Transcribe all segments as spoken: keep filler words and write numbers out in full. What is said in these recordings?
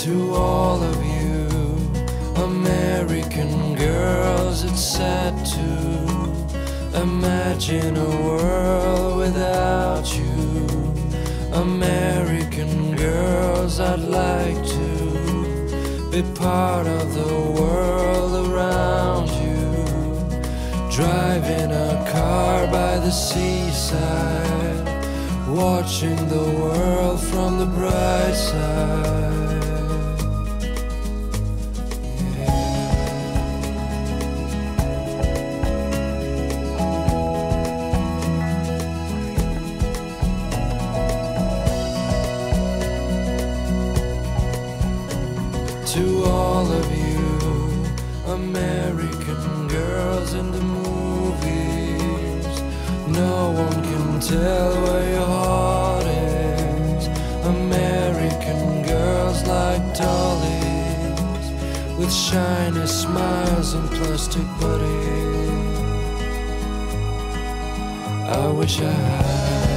To all of you American girls, it's sad to imagine a world without you. American girls, I'd like to be part of the world around you. Driving a car by the seaside, watching the world from the bright side. To all of you American girls in the movies, no one can tell where your heart is. American girls like dollies, with shiny smiles and plastic bodies. I wish I had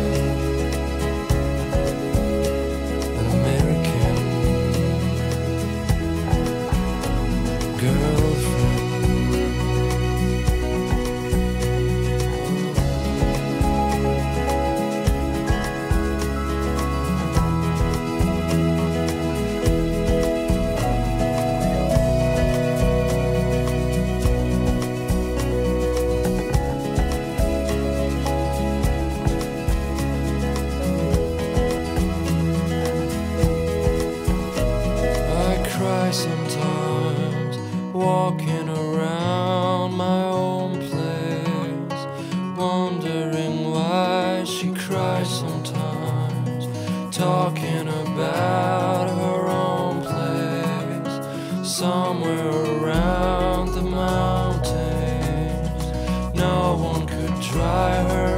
sometimes walking around my own place, wondering why she cries sometimes, talking about her own place, somewhere around the mountains. No one could dry her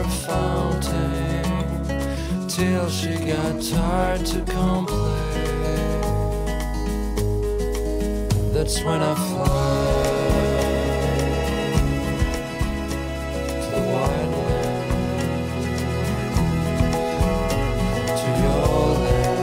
fountain till she got tired to complain. That's when I fly to the wide land, to your land.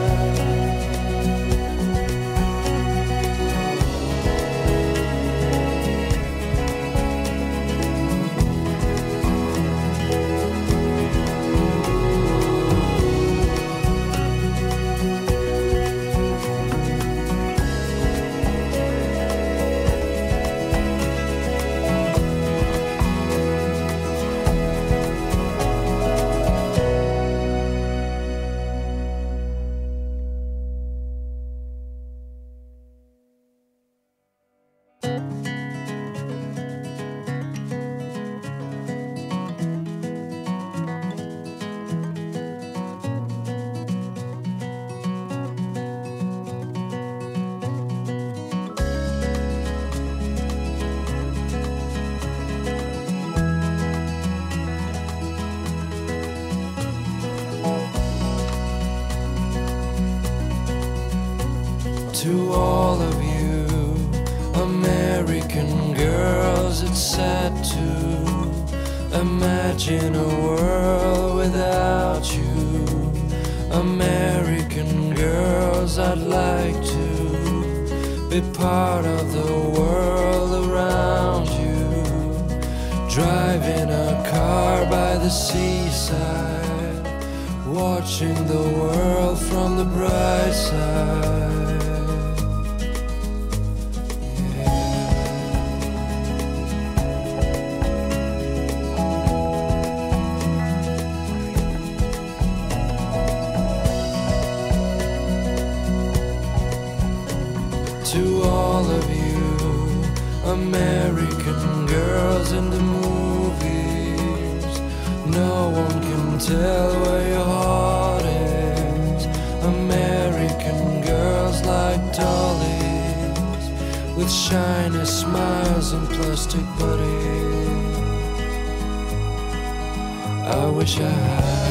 To all of you American girls, it's sad to imagine a world without you. American girls, I'd like to be part of the world around you. Driving a car by the seaside, watching the world from the bright side. To all of you American girls in the movies, no one can tell where your heart is. American girls like dollies, with shiny smiles and plastic bodies. I wish I had